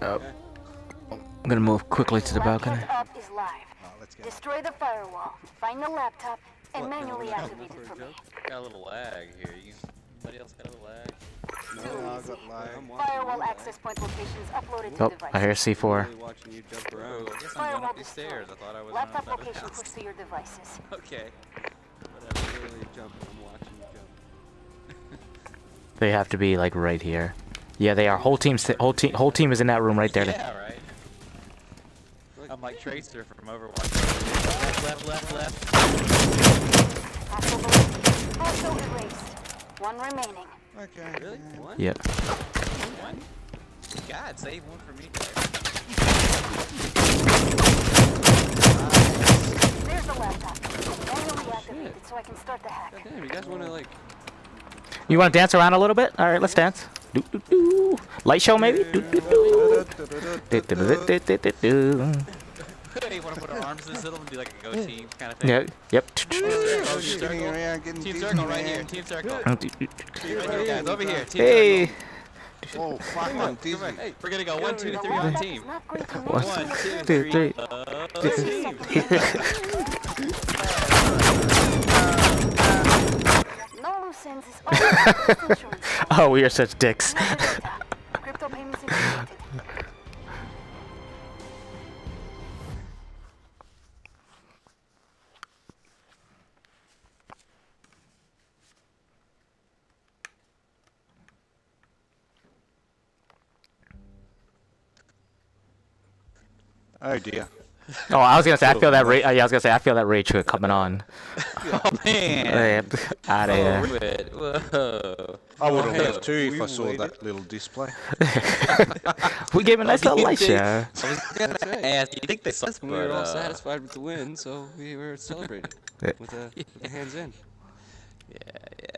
Oh. I'm gonna move quickly to the balcony. Up is live. Destroy the firewall, find the laptop, and manually activate it for me. Got a little lag here. Anybody else got a little lag? No, I got lag. Firewall access point locations uploaded to Oh, devices. I hear C4. Watching you jump around. I guess I'm going up these stairs. I thought I was Laptop on another location house. pushed to your devices. Okay. Whatever. Literally jumping. I'm watching you jump. They have to be like right here. Yeah, they are. Whole team is in that room right there. Yeah, right. I'm like Tracer from Overwatch. Left. Also erased. One remaining. Okay. Really? One? Yep. One? God, save one for me. There's the laptop. Manually activated so I can start the hack. God damn, you guys want to like... You want to dance around a little bit? All right, let's dance. Do, do, do. Light show maybe? Do, do, do. Do, do, do, do, do, do, do. Hey, you want to put our arms in this middle and be like a go team kind of thing? Yeah, yep. Oh, team circle right here. Team circle. Right here, guys. Over here. Team Hey. circle. Oh, fuck, I'm dizzy. Hey, we're gonna go 1, 2, 3 on team. 1, 2, 3. Team. No loose ends is all insurance. Oh, we are such dicks. Crypto payments integrated. Oh dear. Oh, I was gonna say I feel that rage. Yeah, I was gonna say I feel that rage coming on. Oh man. Out of here. Whoa. I would have left too if I saw that little display. We gave a nice little light show. I was gonna ask, you think they saw us, We were all satisfied with the win, so we were celebrating with the hands in. Yeah.